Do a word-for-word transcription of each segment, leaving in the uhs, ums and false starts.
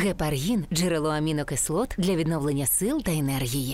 Гепаргін – джерело амінокислот для відновлення сил та енергії.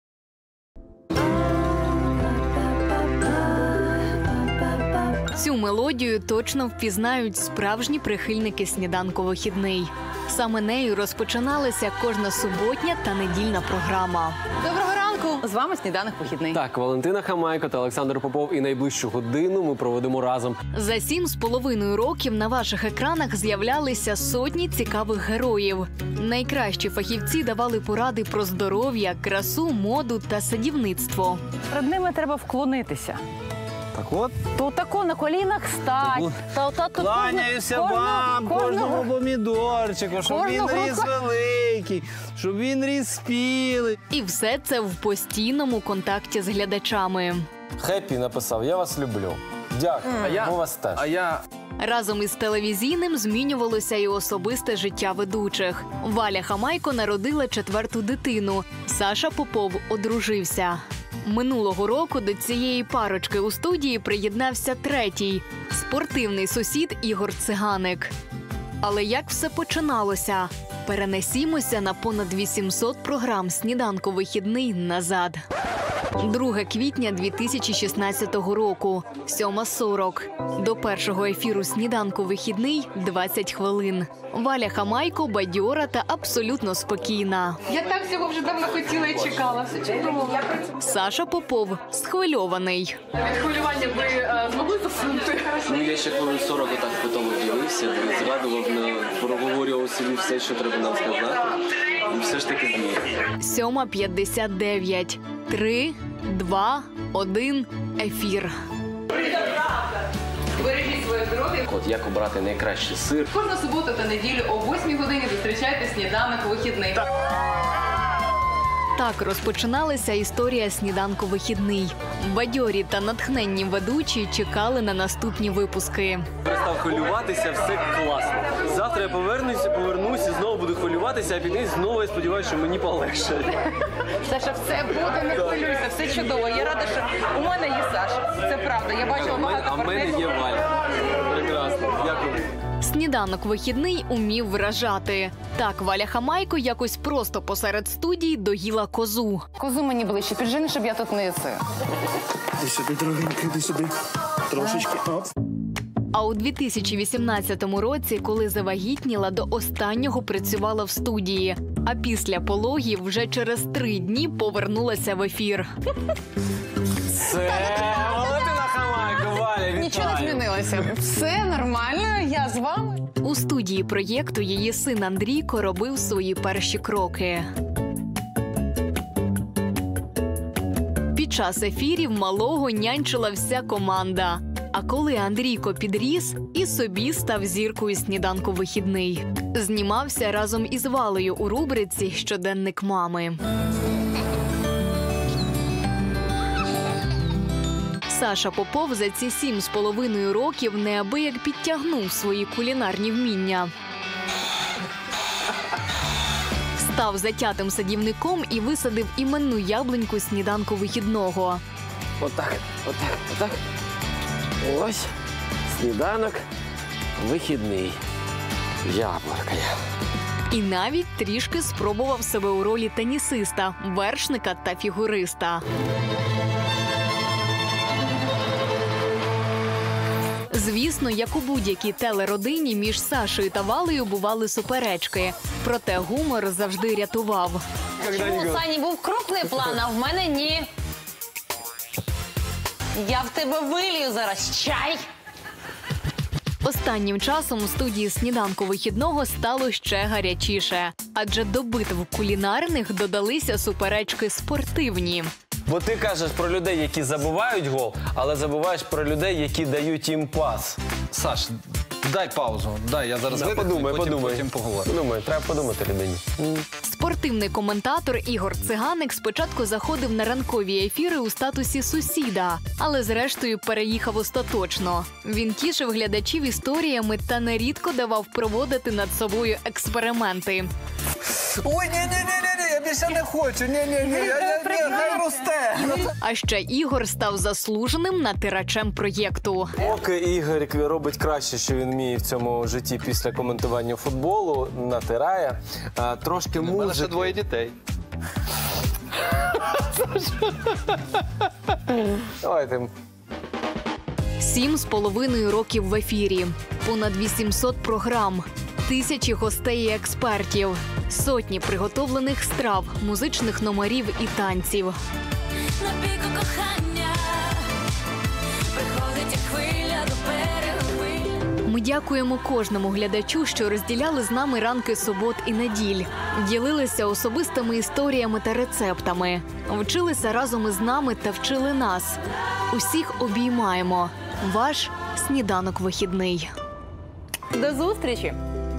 Цю мелодію точно впізнають справжні прихильники «Сніданку вихідний». Саме нею розпочиналася кожна суботня та недільна програма. Доброго ранку! З вами «Сніданок вихідний». Так, Валентина Хамайко та Олександр Попов, і найближчу годину ми проведемо разом. За сім з половиною років на ваших екранах з'являлися сотні цікавих героїв. Найкращі фахівці давали поради про здоров'я, красу, моду та садівництво. Перед ними треба вклонитися. Так от, То тако на колінах стать. Та, та, та, кланяюся кожну- вам, кожну- кожному помідорчику, щоб кожну він ріс грудку. великий, щоб він ріс спілий. І все це в постійному контакті з глядачами. Хеппі написав: я вас люблю. Дякую, ми вас теж. А я... Разом із телевізійним змінювалося і особисте життя ведучих. Валя Хамайко народила четверту дитину. Саша Попов одружився. Минулого року до цієї парочки у студії приєднався третій – спортивний сусід Ігор Циганик. Але як все починалося? Перенесімося на понад вісімсот програм «Сніданку вихідний» назад. друге квітня дві тисячі шістнадцятого року, сьома сорок. До першого ефіру «Сніданку вихідний» двадцять хвилин. Валя Хамайко бадьора та абсолютно спокійна. Я так цього вже давно хотіла і чекала. Все чудово. Саша Попов схвильований. Від хвилювання ви е, змогли заснути? Ну, я ще хвилин сорок отак по тому дивився, згадував, проговорював собі все, що треба нам сказати. І все ж таки зміг. сьома п'ятдесят дев'ять. Три, два, один. Ефір. Бережіть своє здоров'я. От як обрати найкращий сир. Кожну суботу та неділю о восьмій годині зустрічайте «Сніданок вихідний». Так розпочиналася історія «Сніданку вихідний». Бадьорі та натхненні ведучі чекали на наступні випуски. Перестав хвилюватися, все класно. Завтра я повернуся, повернуся, знову буду хвилюватися, а під кінець знову я сподіваюся, що мені полегшає. Саша, все буде, не хвилюйся, все чудово. Я рада, що у мене є Саша. Це правда. Я бачила А в мене, багато а в мене партнерів. є Валя. Прекрасно. Дякую. «Сніданок вихідний» умів вражати. Так Валя Хамайко якось просто посеред студії доїла козу. Козу мені ближче піджени, щоб я тут не це. Іди сюди, дорогенький, іди сюди. Трошечки. Оп. А у дві тисячі вісімнадцятому році, коли завагітніла, до останнього працювала в студії. А після пологів вже через три дні повернулася в ефір. Це Валентина Хамайко, Валя, вітаю. Нічого не змінилося. Все нормально, я з вами. У студії проєкту її син Андрійко робив свої перші кроки. Під час ефірів малого нянчила вся команда. А коли Андрійко підріс, і собі став зіркою «Сніданку вихідний». Знімався разом із Валею у рубриці «Щоденник мами». Саша Попов за ці сім з половиною років неабияк підтягнув свої кулінарні вміння. Став затятим садівником і висадив іменну яблуньку «Сніданку вихідного». Отак, отак, отак. Ось сніданок вихідний. Яблука. І навіть трішки спробував себе у ролі тенісиста, вершника та фігуриста. Звісно, як у будь-якій телеродині, між Сашою та Валею бували суперечки. Проте гумор завжди рятував. У Сані був крупний план, а в мене ні. Я в тебе вилію зараз чай. Останнім часом у студії «Сніданку вихідного» стало ще гарячіше. Адже до битв кулінарних додалися суперечки спортивні. Бо ти кажеш про людей, які забувають гол, але забуваєш про людей, які дають їм пас. Саш, дай паузу. Дай, я зараз Да, видихну, подумай, потім, подумай. потім поговоримо. Подумай, треба подумати людині. Спортивний коментатор Ігор Циганик спочатку заходив на ранкові ефіри у статусі сусіда, але зрештою переїхав остаточно. Він тішив глядачів історіями та нерідко давав проводити над собою експерименти. Ой, ні-ні-ні, більше не хочу. Ні-ні-ні, я, я, ні, хай росте. А ще Ігор став заслуженим натирачем проєкту. Поки Ігор робить краще, що він вміє в цьому житті після коментування футболу, натирає, а, трошки У мене ще музики. двоє дітей. Давайте. Сім з половиною років в ефірі, понад вісімсот програм, тисячі гостей і експертів, сотні приготовлених страв, музичних номерів і танців. На піку кохання приходить як хвиля до берегу. Ми дякуємо кожному глядачу, що розділяли з нами ранки субот і неділь, ділилися особистими історіями та рецептами, вчилися разом із нами та вчили нас. Усіх обіймаємо. Ваш сніданок вихідний. До зустрічі!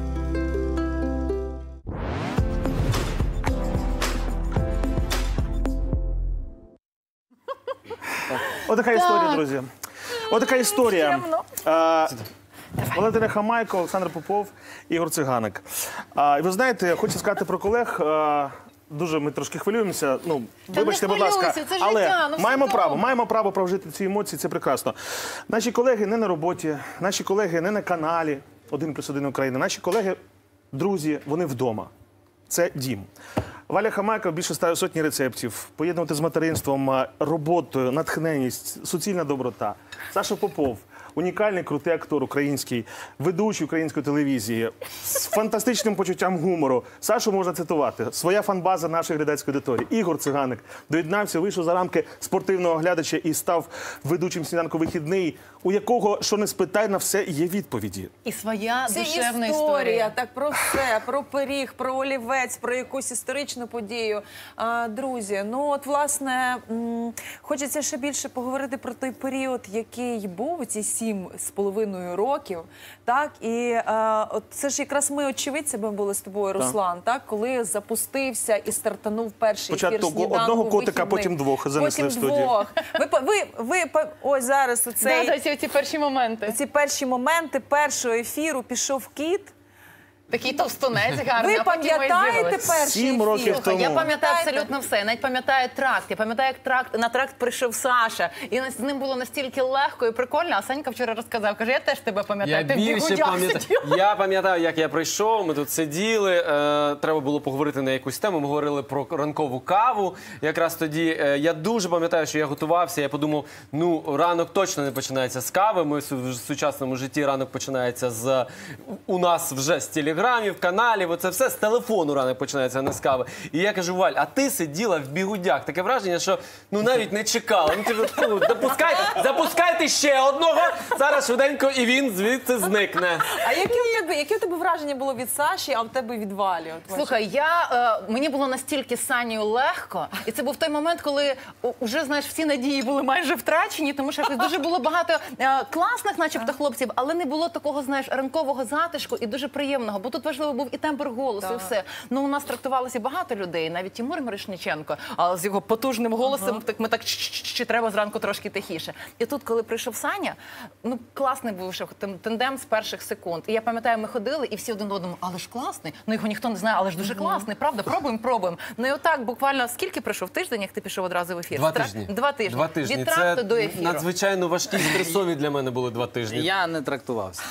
Отака історія, друзі. Отака історія. Е, Валентина Хамайко, Олександр Попов, Ігор Циганик. А, і ви знаєте, хочу сказати про колег. е, Дуже ми трошки хвилюємося. Ну, вибачте, будь ласка, хвилюйся, це але життя, ну, все маємо добре. право, маємо право прожити ці емоції, це прекрасно. Наші колеги не на роботі, наші колеги не на каналі один плюс один Україна. Наші колеги, друзі, вони вдома. Це дім. Валя Хамайко більше ста сотні рецептів. Поєднувати з материнством, роботою, натхненність, суцільна доброта. Саша Попов. Унікальний, крутий актор український, ведучий української телевізії, з фантастичним почуттям гумору. Сашу можна цитувати. Своя фанбаза нашої глядацької аудиторії. Ігор Циганик доєднався, вийшов за рамки спортивного глядача і став ведучим «Сніданку вихідний», у якого, що не спитай, на все є відповіді. І своя Це душевна історія, історія. так про все, про пиріг, про олівець, про якусь історичну подію. А, друзі, ну от власне м, хочеться ще більше поговорити про той період, який був, ці сім з половиною років, так, і а, от це ж якраз ми очевидцями були з тобою, Руслан, так, коли запустився і стартанув перший ефір Спочатку «Сніданку одного котика, вихідний». потім двох занесли потім в студію. Двох. Ви, по- ви, ви, по- ось зараз оцей... Да, да, ці, ці перші моменти. Ці перші моменти першого ефіру пішов кіт. Такий товстунець гарний, Ви а потім пам'ятаєте виявилось. перший Сім ефір? років тому. Я пам'ятаю Пам'ятаєте? абсолютно все. Я навіть пам'ятаю тракт. Я пам'ятаю, як тракт, на тракт прийшов Саша. І з ним було настільки легко і прикольно. А Санька вчора розказав, каже, я теж тебе пам'ятаю. Я Ти в більше бігудях пам'ятаю. сидів. Я пам'ятаю, як я прийшов, ми тут сиділи, е, треба було поговорити на якусь тему, ми говорили про ранкову каву. Якраз тоді е, я дуже пам'ятаю, що я готувався, я подумав, ну, ранок точно не починається з кави, ми в су- в сучасному житті ранок починається з, у нас вже з телеграмів, каналів, оце все, з телефону ранок починається, а не з кави. І я кажу, Валь, а ти сиділа в бігудях, таке враження, що, ну, навіть не чекала. Ну, типу, ну, запускайте, запускайте ще одного, зараз швиденько, і він звідси зникне. А яке у тебе, яке у тебе враження було від Саші, а в тебе від Валі? От, Слухай, я, е, мені було настільки з Санею легко, і це був той момент, коли о, вже, знаєш, всі надії були майже втрачені, тому що якось дуже було багато е, класних, начебто, хлопців, але не було такого, знаєш, ранкового затишку і дуже приємного, бо тут важливо був і тембр голосу, і все. Ну, у нас трактувалося багато людей, навіть Тимур Мирошниченко, а з його потужним голосом, так ми так, чи треба зранку трошки тихіше. І тут, коли прийшов Саня, ну, класний був ще тем- тендем з перших секунд. І я пам'ятаю, ми ходили, і всі один одному, але ж класний, ну його ніхто не знає, але ж дуже класний, правда? Пробуємо, пробуємо. Ну і отак, буквально, скільки пройшов? Тиждень, як ти пішов одразу в ефір? Два З тра- тижні. Два тижні. Два тижні. Від Це тракту до ефіру. надзвичайно важкі, стресові для мене були два тижні. Я не трактувався.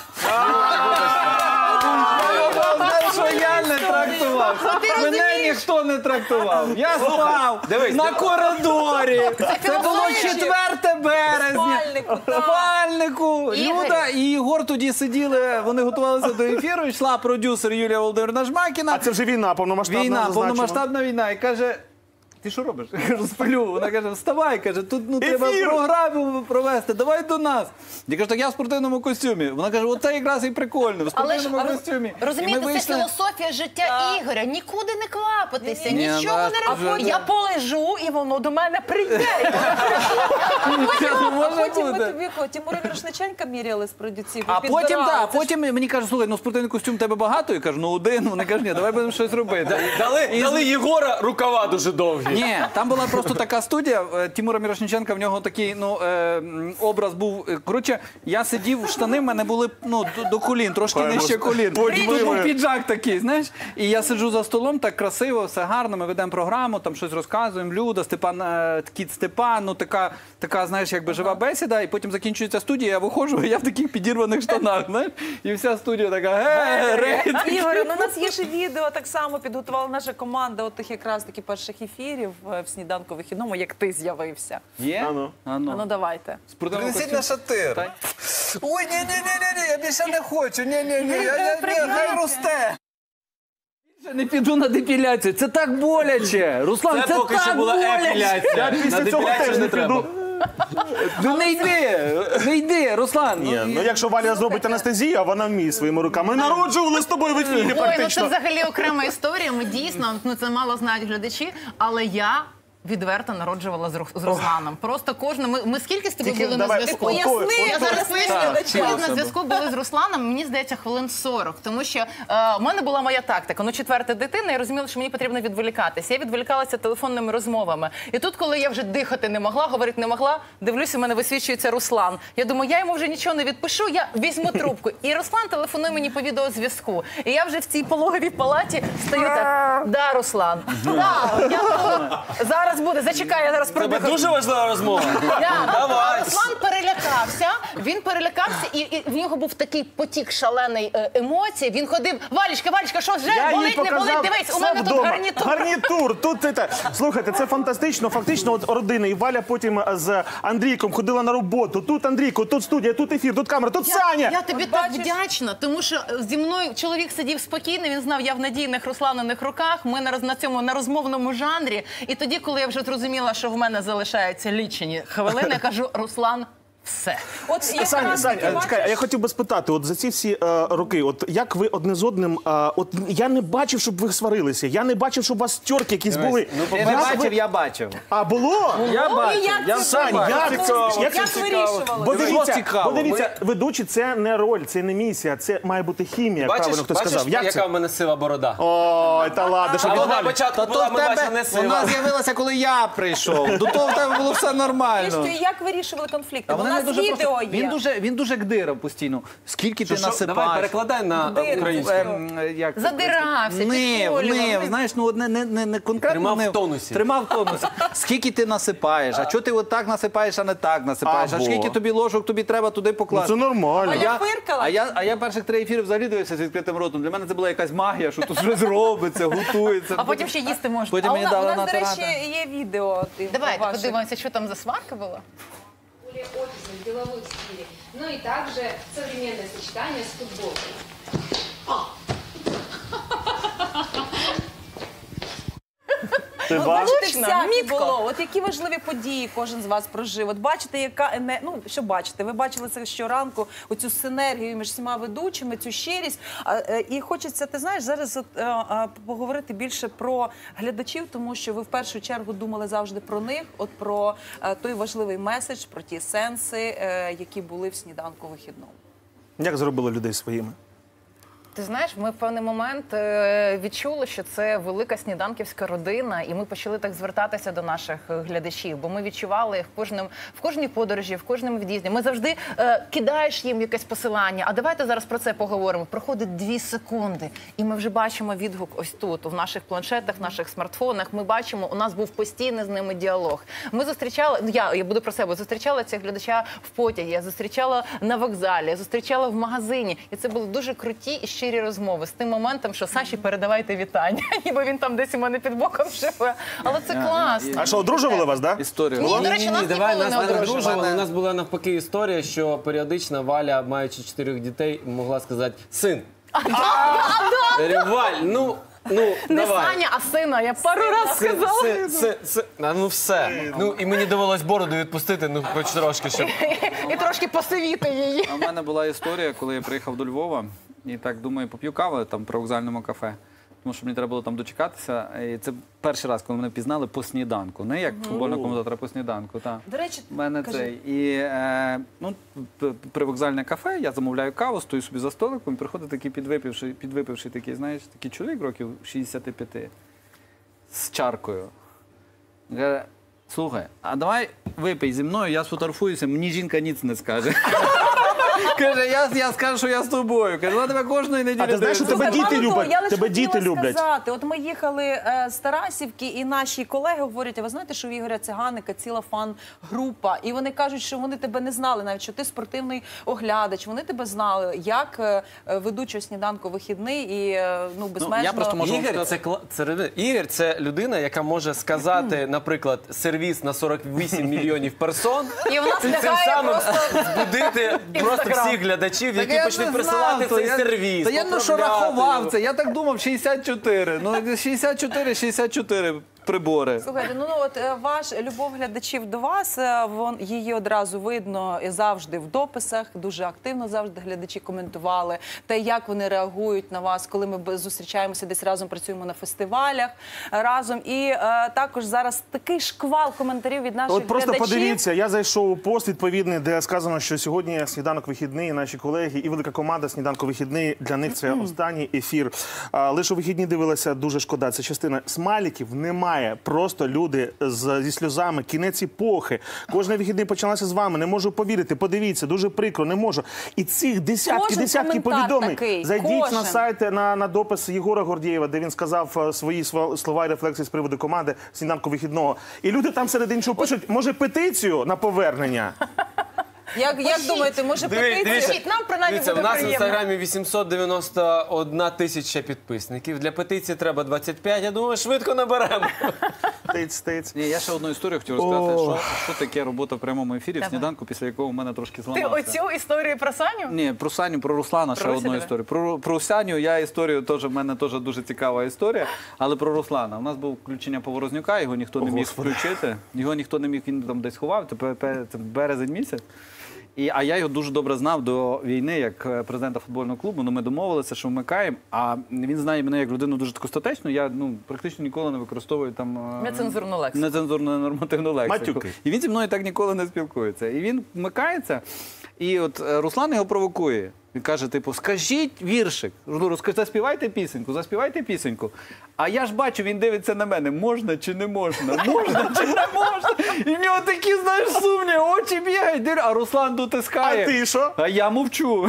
Що я не трактувався. Мене ніхто не трактував. Я спав дивись, на дивись. коридорі. Це було філософія. четверте березня. Спальнику, В спальнику. Ігор. Люда і Єгор тоді сиділи, вони готувалися до ефіру, йшла продюсер Юлія Володимирівна Жмакіна. А це вже війна, повномасштабна, Війна, зазначимо. повномасштабна війна. І каже, ти що робиш? Я кажу, сплю. Вона каже, вставай, каже, тут ну, треба Ефір! програму провести, давай до нас. Я кажу, так я в спортивному костюмі. Вона каже, оце якраз і прикольно, в Але ж, спортивному а ви костюмі. розумієте, І ми це вийшли- філософія життя Ігоря. Нікуди не клапатися, Ні, нічого ну, не а робити. потім- Я полежу, і воно до мене прийде. Це не А може потім ми бути. тобі кого, Тимура Мирошниченка міряли з продюції. А потім, так, потім мені кажуть, слухай, ну спортивний костюм тебе багато? Я кажу, ну один. Вони кажуть, ні, давай будемо щось робити. Дали, дали Єгора рукава дуже довгі. Ні, там була просто така студія. е, Тимура Мірошниченка, в нього такий ну, е, м, образ був. Е, Коротше, я сидів, штани в мене були ну, до, до колін, трошки Ой, нижче колін. Будь Тут був ви. піджак такий, знаєш. І я сиджу за столом, так красиво, все гарно, ми ведемо програму, там щось розказуємо. Люда, Степан, е, кіт Степан, ну така, така, знаєш, якби жива бесіда. І потім закінчується студія, я виходжу, і я в таких підірваних штанах, знаєш. І вся студія така, ге, рейд. Ігор, ну, у нас є ще відео, так само підготувала наша команда от тих якраз таки перших ефірів е, в сніданку вихідному, як ти з'явився. Є? Ану. А ну давайте. Спортивний Принесіть костюм. на шатир. Та- Ой, ні, ні, ні, ні, я більше не хочу. Ні, ні, ні, я, я, ні, хай росте. Я не піду на депіляцію, це так боляче. Руслан, це, Це поки що так була боляче. епіляція. Я після На цього депіляцію теж не треба. піду. Ну не йди, не йди, Руслан. Ні, ну якщо Валя зробить анестезію, а вона вміє своїми руками. Ми народжували з тобою в ефірі Ой, ну це практично. взагалі окрема історія. Ми дійсно, ну це мало знають глядачі, але я відверто народжувала з, Ру- з Русланом. Просто кожна. Ми, ми скільки з тобою Тільки були на давай, зв'язку? от- от- от- Я от- зараз поясню. Так, Ми на зв'язку були з Русланом, мені здається, хвилин сорок. Тому що е, в мене була моя тактика. Ну, четверта дитина, я розуміла, що мені потрібно відволікатися. Я відволікалася телефонними розмовами. І тут, коли я вже дихати не могла, говорити не могла, дивлюся, в мене висвічується Руслан. Я думаю, я йому вже нічого не відпишу, я візьму трубку. І Руслан телефонує мені по відеозв'язку. І я вже в цій пологовій палаті стою так. Да, Руслан. Да, я тут. Зараз буде. Зачекай, я зараз Тебе продихаю. дуже важлива розмова. Да. Давай. А Руслан перелякався. Він перелякався, і, і в нього був такий потік шалений е, емоцій. Він ходив, Валічка, Валічка, що вже Я їй болить, не болить? показав Дивись, у все мене тут вдома. гарнітур. Гарнітур. Тут це. Слухайте, це фантастично. Фактично, от родина. І Валя потім з Андрійком ходила на роботу. Тут Андрійко, тут студія, тут ефір, тут камера, тут Саня. Я тобі так вдячна, тому що зі мною чоловік сидів спокійно, він знав, я в надійних Русланиних руках, ми на, роз- на цьому на розмовному жанрі. І тоді, коли я вже зрозуміла, що в мене залишаються лічені хвилини, я кажу, Руслан, все. От Саня, якраз Саня, таки, е, чекай, а я хотів би спитати, от за ці всі е, роки, от як ви одне з одним, е, от я не бачив, щоб ви сварилися, я не бачив, щоб у вас тьорки якісь були. Ти Як не ви- бачив, я бачив. А було? Я бачив. як Я це все Сань, бачив. як Цікаво. як Як це вирішували? Бо Що дивіться, цікаво? бо дивіться, ведучі це не роль, це не місія, це має бути хімія, Бачиш, правильно хтось бачиш, сказав. Як яка це? в мене сива борода? Ой, та ладно, що А вона відвалює. початку була, ми бачили, не сива. Вона з'явилася, коли я прийшов. До того в тебе було все нормально. Що, як вирішували конфлікти? А У вона нас не дуже відео просто- є. Він дуже, він дуже гдирав постійно. Скільки ти Що, насипаєш? давай перекладай на Дирку. українську. Ем, як це? Задирався, Нив, підколював. нив, знаєш, ну не, не, не, не конкретно Тримав в нив. тонусі. Тримав в тонусі. Скільки ти насипаєш? А чого ти отак насипаєш, а не так насипаєш? А Або. скільки тобі ложок тобі треба туди Ну, покласти? це нормально. А я я, фиркала. а, я, а я перших три ефіри взагалі дивився з відкритим ротом. Для мене це була якась магія, що тут щось робиться, готується. А потім ще їсти можна. Потім А у, мені на- у дали нас, до натирати. речі, є відео. ти- Давайте ваших. подивимося, що там за сварка була. более офисном, деловом стиле. Ну и также современное сочетание с футболкой. Ти Ну, бачиш? бачите, всяке було. От які важливі події кожен з вас прожив. От бачите, яка ене... ну що бачите? Ви бачили це щоранку, оцю синергію між всіма ведучими, цю щирість. А, е, і хочеться, ти знаєш, зараз от, е, е, поговорити більше про глядачів, тому що ви в першу чергу думали завжди про них, от про е, той важливий меседж, про ті сенси, е, які були в сніданку вихідному. Як зробили людей своїми? Ти знаєш, ми в певний момент е, відчули, що це велика сніданківська родина, і ми почали так звертатися до наших е, глядачів, бо ми відчували в кожному в кожній подорожі, в кожному від'їзді. Ми завжди е, кидаєш їм якесь посилання. А давайте зараз про це поговоримо. Проходить дві секунди, і ми вже бачимо відгук ось тут, в наших планшетах, в наших смартфонах. Ми бачимо, у нас був постійний з ними діалог. Ми зустрічали, ну я, я буду про себе, зустрічала цих глядача в потягі, я зустрічала на вокзалі, я зустрічала в магазині, і це були дуже круті і щирі розмови з тим моментом, що Саші передавайте вітання, ніби він там десь у мене під боком живе. Але це класно. А що, одружували вас, так? Історія. Ні, до речі, нас давай ніколи нас не не одружували. одружували. У нас була навпаки історія, що періодично Валя, маючи чотирьох дітей, могла сказати «син». Валь, ну, ну, Не давай. Саня, а сина. Я пару разів Син, сказала. син, син, син. А, ну все. Ну і мені довелось бороду відпустити, ну хоч трошки, щоб. І трошки посивіти її. А в мене була історія, коли я приїхав до Львова і так думаю, поп'ю каву там при вокзальному кафе. Тому що мені треба було там дочекатися. І це перший раз, коли мене пізнали по сніданку. Не як футбольного коментатора по сніданку. Та. До речі, У мене кажи. цей. І е, ну, п- при вокзальне кафе я замовляю каву, стою собі за столиком, і приходить такий підвипивший, підвипивший такий, знаєш, такий чоловік років шістдесят п'ять з чаркою. Каже, слухай, а давай випий зі мною, я сфотографуюся, мені жінка ніц не скаже. Каже, я, я скажу, що я з тобою. Каже, вона тебе кожної неділі А ти знаєш, що дивиться. тебе діти Мало того, люблять? я лише Тебе діти хотіла люблять. сказати, от ми їхали е, з Тарасівки, і наші колеги говорять, а ви знаєте, що в Ігоря Циганика ціла фан-група, і вони кажуть, що вони тебе не знали, навіть що ти спортивний оглядач, вони тебе знали, як е, ведучого сніданку вихідний і е, ну, безмежно... я просто можу- Ігор це, кла- це, людина- Ігор це людина, яка може сказати, наприклад, сервіс на сорок вісім мільйонів персон, І вона і цим встигає самим просто збудити просто всіх глядачів, Так які я почнуть не присилати знав, то цей я- сервіс. Та я ну що поправляти рахував його. це, я так думав, шістдесят чотири. Ну, шістдесят чотири, шістдесят чотири прибори. Слухайте, ну от е, ваш любов глядачів до вас, е, вон її одразу видно і завжди в дописах. Дуже активно завжди глядачі коментували те, як вони реагують на вас, коли ми б- зустрічаємося десь разом, працюємо на фестивалях е, разом. І е, також зараз такий шквал коментарів від наших От просто глядачів. подивіться, я зайшов у пост відповідний, де сказано, що сьогодні сніданок вихідний, наші колеги і велика команда сніданку вихідний. Для них це останній ефір. А, лише у вихідні дивилася, дуже шкода. Це частина смайликів немає. Просто люди з, зі сльозами, кінець епохи. Кожний вихідний почалася з вами. Не можу повірити. Подивіться, дуже прикро, не можу. І цих десятки, Кожен десятки коментар повідомлень. такий, Зайдіть кожен. на сайт, на, на допис Єгора Гордієва, де він сказав е, свої сва- слова і рефлексії з приводу команди сніданку вихідного. І люди там серед іншого пишуть, може, петицію на повернення? Як, як думаєте, може Диви- петицію? дивіться, Нам принаймні Дивіться, буде у нас в приємно. інстаграмі вісімсот дев'яносто одна тисяча підписників. Для петиції треба двадцять п'ять. Я думаю, швидко наберемо. Тиць, тиць. Ні, я ще одну історію хотів розказати, О. що, що таке робота в прямому ефірі в сніданку, після якого у мене трошки Ти зламався. оцю історію про Саню? Ні, про Саню, про Руслана ще Про одну Руся, історію. Про, про Саню я історію теж, в мене теж дуже цікава історія, але про Руслана. У нас було включення Поворознюка, його ніхто не міг включити, його ніхто не міг, він там десь ховав, це, пе- пе- це березень місяць. І, а я його дуже добре знав до війни як е, президента футбольного клубу. Ну, ми домовилися, що вмикаємо, а він знає мене як людину дуже таку статечну. Я ну, практично ніколи не використовую там е, Нецензурну лексику. нецензурну нормативну лексику. Матюки. І він зі мною так ніколи не спілкується. І він вмикається, і от е, Руслан його провокує. Він каже, типу, скажіть віршик, ну, розкажіть, заспівайте пісеньку, заспівайте пісеньку. А я ж бачу, він дивиться на мене, можна чи не можна, можна чи не можна. І в нього такі, знаєш, сумні, очі бігають, дир- а Руслан дотискає. А ти що? А я мовчу.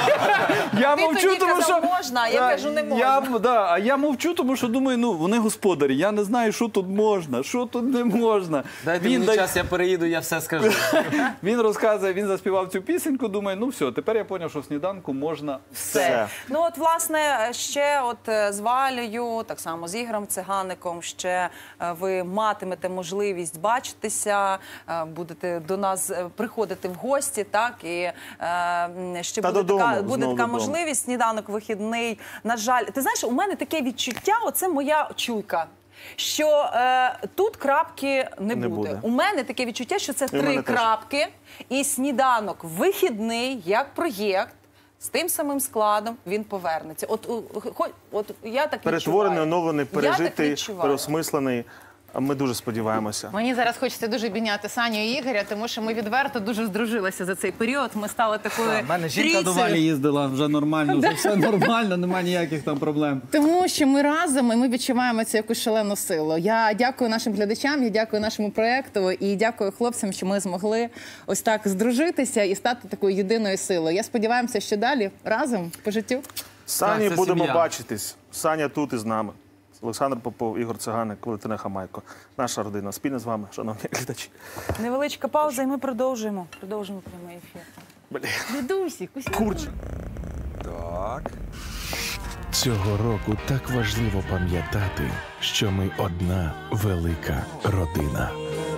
Я Ти мовчу, тоді тому казав, що... можна, а я Да, кажу, не можна. Я, да, а я мовчу, тому що думаю, ну, вони господарі, я не знаю, що тут можна, що тут не можна. Дайте Він мені дає- час, я переїду, я все скажу. Він розказує, він заспівав цю пісеньку, думаю, ну все, тепер я зрозумів, що в сніданку можна все. Все. Ну от власне ще от е, з Валею, так само з Ігорем Цигаником, ще е, ви матимете можливість бачитися, е, будете до нас е, приходити в гості, так і е, м, ще Та буде додому, така, буде знову така додому. можливість. Сніданок вихідний. На жаль, ти знаєш, у мене таке відчуття, оце моя чуйка. Що е, тут крапки не, Не буде. буде. У мене таке відчуття, що це І в мене три теж. крапки, і сніданок вихідний як проєкт. З тим самим складом він повернеться. От, у- хо- от я так Перетворений, відчуваю. оновлений, Я так пережитий, відчуваю. переосмислений. А ми дуже сподіваємося. Мені зараз хочеться дуже обійняти Саню і Ігоря, тому що ми відверто дуже здружилися за цей період. Ми стали такою У мене жінка до трійцею. Валі їздила, вже нормально, вже все нормально, немає ніяких там проблем. Тому що ми разом і ми відчуваємо цю якусь шалену силу. Я дякую нашим глядачам, я дякую нашому проєкту і дякую хлопцям, що ми змогли ось так здружитися і стати такою єдиною силою. Я сподіваюся, що далі разом по життю. Сані Так, це будемо сім'я. бачитись. Саня тут із нами. Олександр Попов, Ігор Циганик, Валентина Хамайко. Наша родина спільно з вами, шановні глядачі. Невеличка пауза, і ми продовжуємо. Продовжимо прямий ефір. Дідусі, Курч. Так. Цього року так важливо пам'ятати, що ми одна велика родина.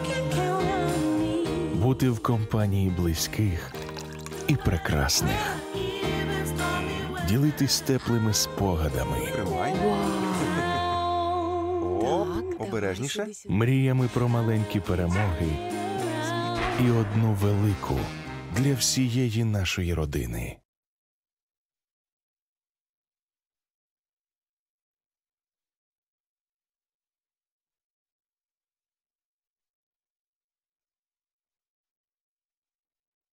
Бути в компанії близьких і прекрасних. Ділитись теплими спогадами. Тримай. Оп, обережніше. Мріями про маленькі перемоги і одну велику для всієї нашої родини.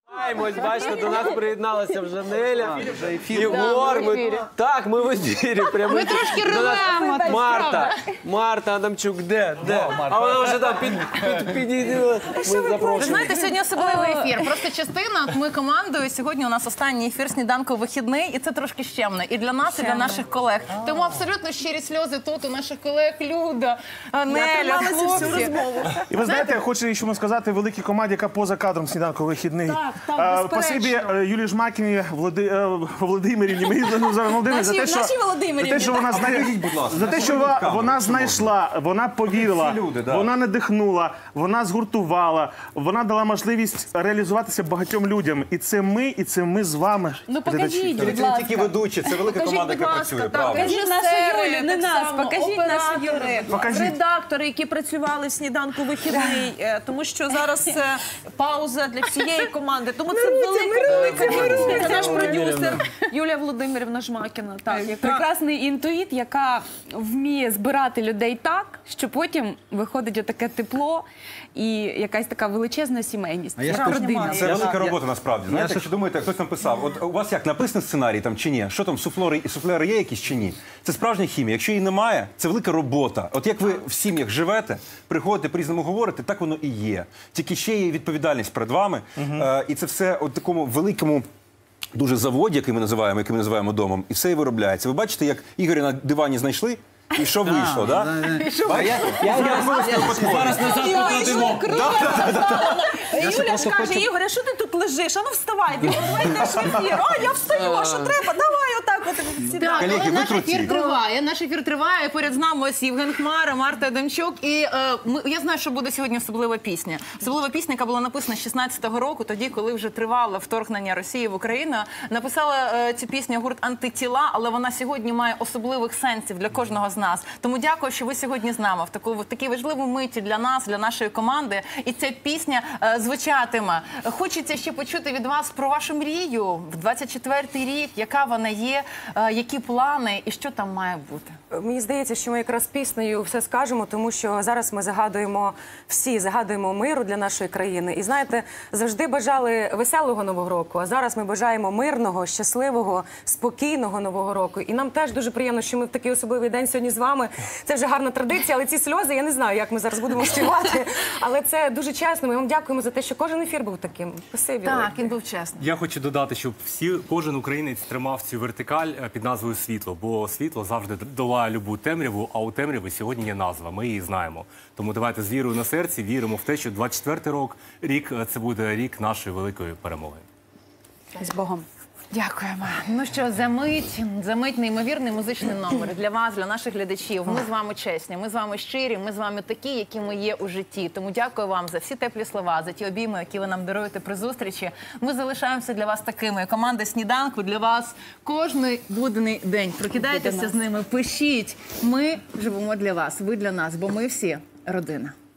Ось, бачите, до нас приєдналася вже Неля. ефір. Єгор, в ми... ефірі. Так, ми в ефірі. Прямо Ми трошки рвемо. Марта, Марта Адамчук, де? Де? А вона вже там під, під, підійде. Ми Ви запрошуємо. знаєте, сьогодні особливий ефір. Просто частина, от ми командою, сьогодні у нас останній ефір «Сніданку вихідний», і це трошки щемно. І для нас, і для наших колег. Тому абсолютно щирі сльози тут у наших колег Люда, Неля, хлопці. І ви знаєте, я хочу ще сказати великій команді, яка поза кадром «Сніданку вихідний». так, Спасибі безперечно. е, Юлії Жмакіній, Влади... е, Володимирівні, мені ну, зараз Володимир, за те, що, наші за Володимирівні, те, що вона, знає... за те, що вона, вона знайшла, вона повірила, Всі люди, да. вона надихнула, вона згуртувала, вона дала можливість реалізуватися багатьом людям. І це ми, і це ми з вами, Ну глядачі. покажіть, Це будь не ласка. тільки ведучі, це велика Покажіть, команда, будь яка ласка, працює, так, правда. покажіть нашу Режисери, Юлю, не так нас, само, покажіть нашу оператори. Юлю. Покажіть. Редактори, які працювали в «Сніданку вихідний», е, тому що зараз це пауза для всієї команди. Тому це велика, велика це наш продюсер Юлія Володимирівна Жмакіна. Так, яка... Прекрасний інтуїт, яка вміє збирати людей так, що потім виходить отаке тепло і якась така величезна сімейність. А я ж Родина. кажу, це Я- велика я- робота насправді. Знаєте, якщо думаєте, хтось написав, от у вас як написаний сценарій там чи ні? Що там суфлери, суфлери є якісь чи ні? Це справжня хімія. Якщо її немає, це велика робота. От як ви в сім'ях живете, приходите по-різному говорите, так воно і є. Тільки ще є відповідальність перед вами, е, і це все у такому великому. Дуже заводі, який ми називаємо, який ми називаємо домом, і все і виробляється. Ви бачите, як Ігоря на дивані знайшли, і що вийшло, так? Зараз назад покладемо. Юля ж каже, Ігор, а що ти тут лежиш? А ну вставай, бігом, давай йдеш в ефір. А, я встаю, а що треба? Давай отак от сідай. Так, Колеги, але ви наш круті. ефір триває. Наш ефір триває. Поряд з нами ось Євген Хмара, Марта Адамчук. І е, ми, я знаю, що буде сьогодні особлива пісня. Особлива пісня, яка була написана з шістнадцятого року, тоді, коли вже тривало вторгнення Росії в Україну. Написала е, цю пісню гурт «Антитіла», але вона сьогодні має особливих сенсів для кожного з нас. Тому дякую, що ви сьогодні з нами в таку в такій важливу миті для нас, для нашої команди. І ця пісня е, звучатиме. Хочеться ще почути від вас про вашу мрію в двадцять четвертий рік, яка вона є, е, які плани і що там має бути. Мені здається, що ми якраз піснею все скажемо, тому що зараз ми загадуємо всі, загадуємо миру для нашої країни. І знаєте, завжди бажали веселого Нового року, а зараз ми бажаємо мирного, щасливого, спокійного Нового року. І нам теж дуже приємно, що ми в такий особливий день сьогодні з вами. Це вже гарна традиція, але ці сльози, я не знаю, як ми зараз будемо співати. Але це дуже чесно. Ми вам дякуємо за те, що кожен ефір був таким. Спасибі. Так, він був чесний. Я хочу додати, щоб всі, кожен українець тримав цю вертикаль е, під назвою «Світло», бо світло завжди долає любу темряву, а у темряві сьогодні є назва, ми її знаємо. Тому давайте з вірою на серці віримо в те, що двадцять четвертий рік, рік е, це буде рік нашої великої перемоги. З Богом. Дякуємо. Ну що, за мить, за мить неймовірний музичний номер для вас, для наших глядачів. Ми з вами чесні, ми з вами щирі, ми з вами такі, які ми є у житті. Тому дякую вам за всі теплі слова, за ті обійми, які ви нам даруєте при зустрічі. Ми залишаємося для вас такими. Команда «Сніданку» для вас кожний будний день. Прокидайтеся з ними, пишіть. Ми живемо для вас, ви для нас, бо ми всі родина.